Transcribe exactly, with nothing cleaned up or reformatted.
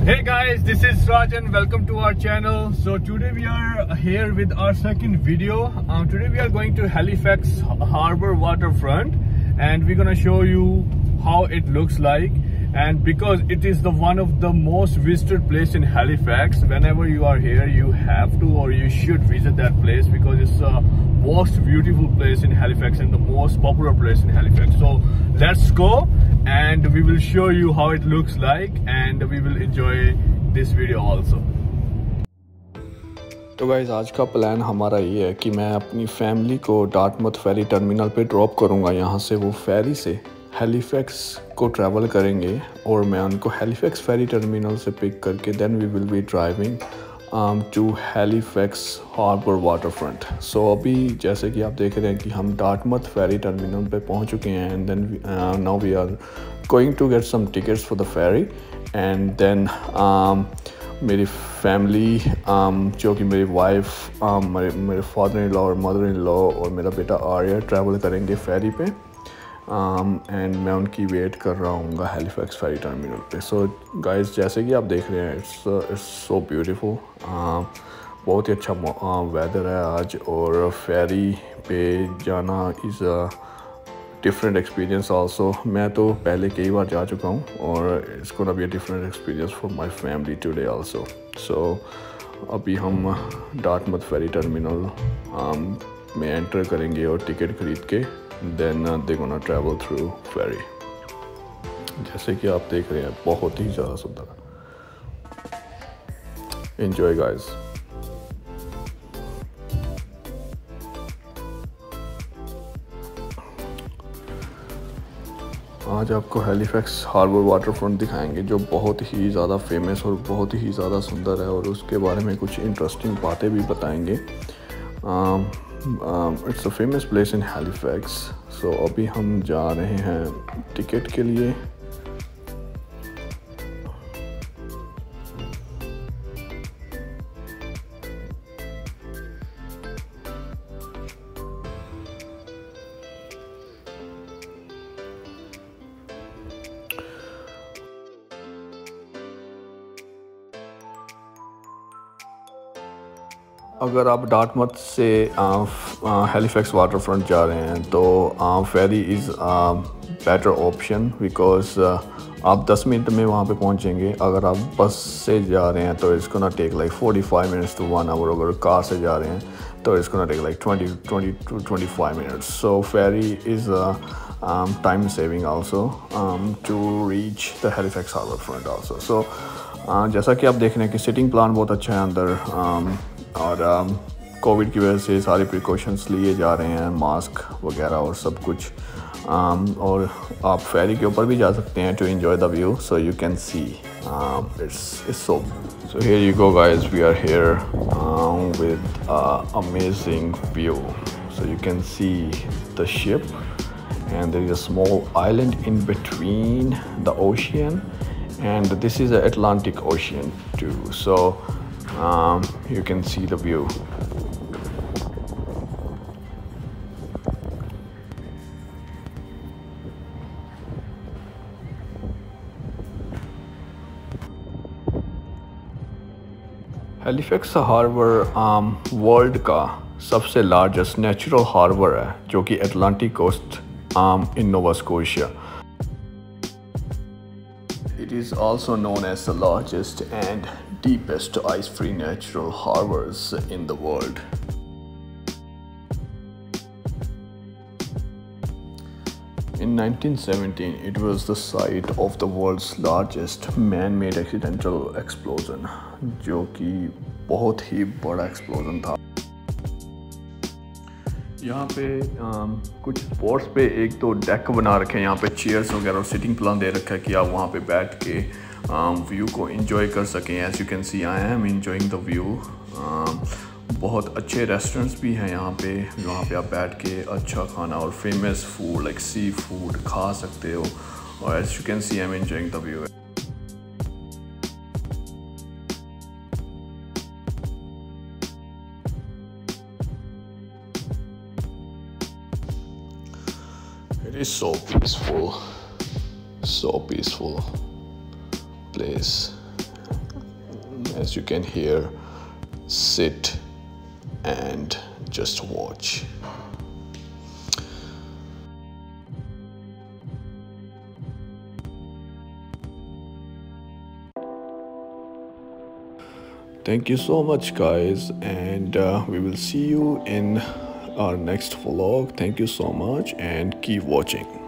Hey guys, this is Raj and welcome to our channel. So today we are here with our second video. Um, today we are going to Halifax Harbour waterfront and we're gonna show you how it looks like. And because it is the one of the most visited place in Halifax, whenever you are here you have to or you should visit that place because it's the most beautiful place in Halifax and the most popular place in Halifax. So let's go and we will show you how it looks like and we will enjoy this video also. तो guys आज का plan हमारा ये है कि मैं अपनी family को डार्टमouth फेरी टर्मिनल पे ड्रॉप करूँगा। यहाँ से वो फेरी से हैलीफैक्स को ट्रैवल करेंगे और मैं उनको हैलीफैक्स फेरी टर्मिनल से पिक करके then we will be driving to Halifax harbour waterfront. So अभी जैसे कि आप देख रहे हैं कि हम डार्टमouth फेरी टर्मिनल पे पहुंच चुके हैं and then now we are going to get some tickets for the ferry and then मेरी फैमिली um, जो कि मेरी वाइफ um, मेरे मेरे फादर इन लॉ और मदर इन लॉ और मेरा बेटा आर्या ट्रैवल करेंगे फेरी पे एंड um, मैं उनकी वेट कर रहा हूँ हैलीफैक्स फेरी टर्मिनल पे। सो गाइस जैसे कि आप देख रहे हैं इट्स इट्स सो ब्यूटीफुल, बहुत ही अच्छा वेदर uh, है आज और फेरी पे जाना is a different experience also. मैं तो पहले कई बार जा चुका हूँ और it's gonna be a different experience for my family today also. So अभी हम डार्टमouth फेरी टर्मिनल um, में एंटर करेंगे और टिकट खरीद के then they gonna travel through ferry. जैसे कि आप देख रहे हैं बहुत ही ज़्यादा सुंदर है। Enjoy guys. आज आपको हैलीफैक्स हार्बर वाटरफ्रंट दिखाएंगे जो बहुत ही ज़्यादा फेमस और बहुत ही ज़्यादा सुंदर है और उसके बारे में कुछ इंटरेस्टिंग बातें भी बताएंगे। It's a famous place in Halifax. So अभी हम जा रहे हैं टिकट के लिए। अगर आप डार्टमouth से हैलीफैक्स वाटरफ्रंट जा रहे हैं तो ferry is better option because आप दस मिनट में वहाँ पे पहुँचेंगे। अगर आप बस से जा रहे हैं तो इसको ना take like forty five minutes to one hour. अगर कार से जा रहे हैं तो इसको ना take like twenty twenty to twenty five minutes. So ferry is time saving also to reach the Halifax harbour front also. So जैसा कि आप देख रहे हैं कि सिटिंग प्लान बहुत अच्छा है अंदर um, और कोविड um, की वजह से सारे प्रिकॉशंस लिए जा रहे हैं, मास्क वगैरह और सब कुछ। um, और आप फेरी के ऊपर भी जा सकते हैं to enjoy the view. So you can see it's it's so so here you go guys, we are here with amazing view. So you can see the ship and there is a small island in between the ocean and this is the Atlantic Ocean too. So Um, you can see the view. Halifax harbour um, world का सबसे largest natural harbour है जो कि Atlantic coast in Nova Scotia. It is also known as the largest and deepest ice-free natural harbors in the world. In nineteen seventeen, it was the site of the world's largest man-made accidental explosion, जो कि बहुत ही बड़ा explosion था। यहाँ पे आ, कुछ spots पे एक तो डेक बना रखे हैं, यहाँ पे चेयर्स वगैरह और सिटिंग प्लान दे रखा है कि आप वहाँ पे बैठ के व्यू को एंजॉय कर सकें। As you can see I am enjoying the view. बहुत अच्छे रेस्टोरेंट्स भी हैं यहाँ पे, वहाँ पे आप बैठ के अच्छा खाना और famous food like sea food खा सकते हो। और as you can see I am enjoying the view. It is so peaceful, so peaceful place. as you can hear, sit and just watch. Thank you so much guys, and uh, we will see you in our next vlog. Thank you so much and keep watching.